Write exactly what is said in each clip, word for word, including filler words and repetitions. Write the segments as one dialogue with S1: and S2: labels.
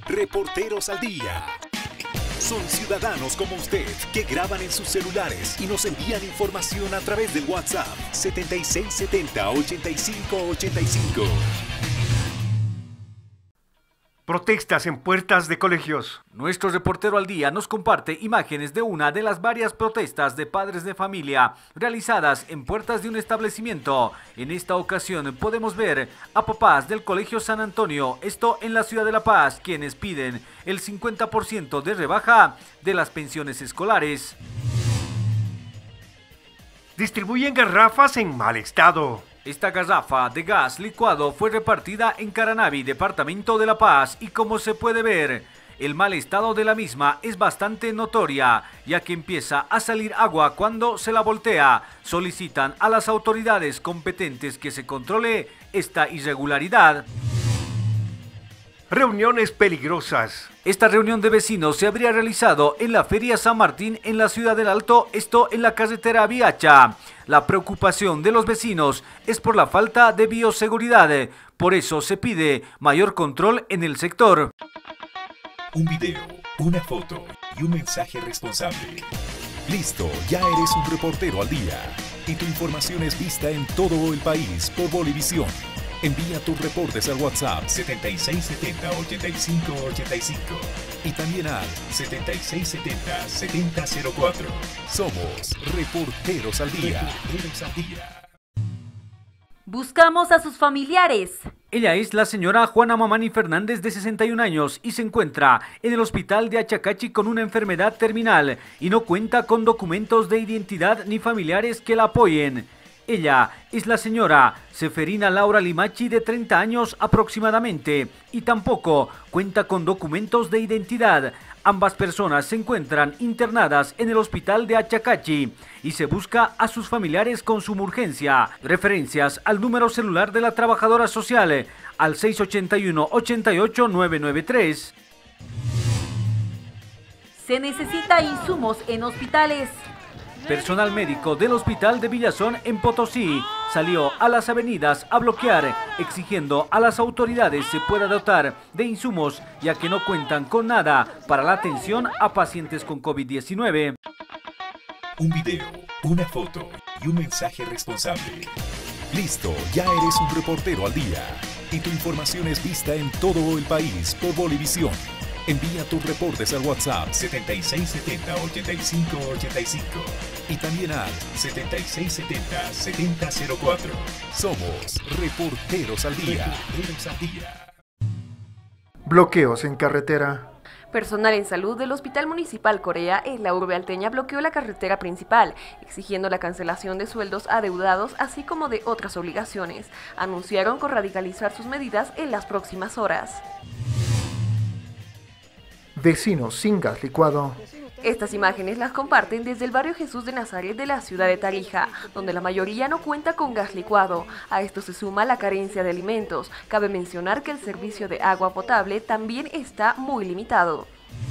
S1: Reporteros al Día. Son ciudadanos como usted que graban en sus celulares y nos envían información a través del WhatsApp setenta y seis setenta, ochenta y cinco ochenta y cinco.
S2: Protestas en puertas de colegios.
S3: Nuestro reportero al día nos comparte imágenes de una de las varias protestas de padres de familia realizadas en puertas de un establecimiento. En esta ocasión podemos ver a papás del Colegio San Antonio, esto en la ciudad de La Paz, quienes piden el cincuenta por ciento de rebaja de las pensiones escolares.
S2: Distribuyen garrafas en mal estado.
S3: Esta garrafa de gas licuado fue repartida en Caranavi, departamento de La Paz, y como se puede ver, el mal estado de la misma es bastante notoria, ya que empieza a salir agua cuando se la voltea. Solicitan a las autoridades competentes que se controle esta irregularidad.
S2: Reuniones peligrosas.
S3: Esta reunión de vecinos se habría realizado en la Feria San Martín en la ciudad del Alto, esto en la carretera Viacha. La preocupación de los vecinos es por la falta de bioseguridad, por eso se pide mayor control en el sector.
S1: Un video, una foto y un mensaje responsable. Listo, ya eres un reportero al día y tu información es vista en todo el país por Bolivisión. Envía tus reportes al WhatsApp setenta y seis setenta, ochenta y cinco ochenta y cinco y también al setenta y seis setenta, setenta cero cuatro. Somos Reporteros al Día. Reporteros al Día.
S4: Buscamos a sus familiares.
S3: Ella es la señora Juana Mamani Fernández, de sesenta y un años, y se encuentra en el hospital de Achacachi con una enfermedad terminal y no cuenta con documentos de identidad ni familiares que la apoyen. Ella es la señora Seferina Laura Limachi, de treinta años aproximadamente, y tampoco cuenta con documentos de identidad. Ambas personas se encuentran internadas en el hospital de Achacachi y se busca a sus familiares con suma urgencia. Referencias al número celular de la trabajadora social al seis ochenta y uno, ochenta y ocho, nueve noventa y tres.
S4: Se necesita insumos en hospitales.
S3: Personal médico del hospital de Villazón en Potosí salió a las avenidas a bloquear, exigiendo a las autoridades se pueda dotar de insumos, ya que no cuentan con nada para la atención a pacientes con COVID diecinueve.
S1: Un video, una foto y un mensaje responsable. Listo, ya eres un reportero al día y tu información es vista en todo el país por Bolivisión. Envía tus reportes al WhatsApp setenta y seis setenta, ochenta y cinco ochenta y cinco y también al setenta y seis setenta, setenta cero cuatro. Somos Reporteros al Día. Reporteros al Día.
S5: Bloqueos en carretera.
S6: Personal en salud del Hospital Municipal Corea en la urbe alteña bloqueó la carretera principal, exigiendo la cancelación de sueldos adeudados así como de otras obligaciones. Anunciaron con radicalizar sus medidas en las próximas horas.
S5: Vecinos sin gas licuado.
S6: Estas imágenes las comparten desde el barrio Jesús de Nazaret de la ciudad de Tarija, donde la mayoría no cuenta con gas licuado. A esto se suma la carencia de alimentos. Cabe mencionar que el servicio de agua potable también está muy limitado.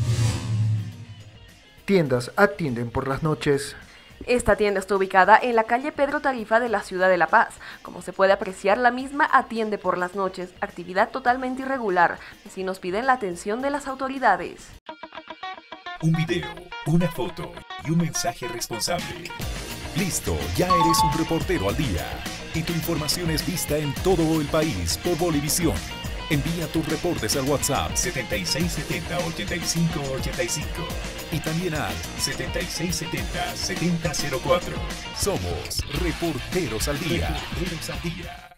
S5: Tiendas atienden por las noches.
S6: Esta tienda está ubicada en la calle Pedro Tarifa de la ciudad de La Paz. Como se puede apreciar, la misma atiende por las noches, actividad totalmente irregular. Vecinos piden la atención de las autoridades.
S1: Un video, una foto y un mensaje responsable. Listo, ya eres un reportero al día y tu información es vista en todo el país por Bolivisión. Envía tus reportes al WhatsApp setenta y seis setenta, ochenta y cinco ochenta y cinco y también al setenta y seis setenta, setenta cero cuatro. Somos Reporteros al Día. Reporteros al Día.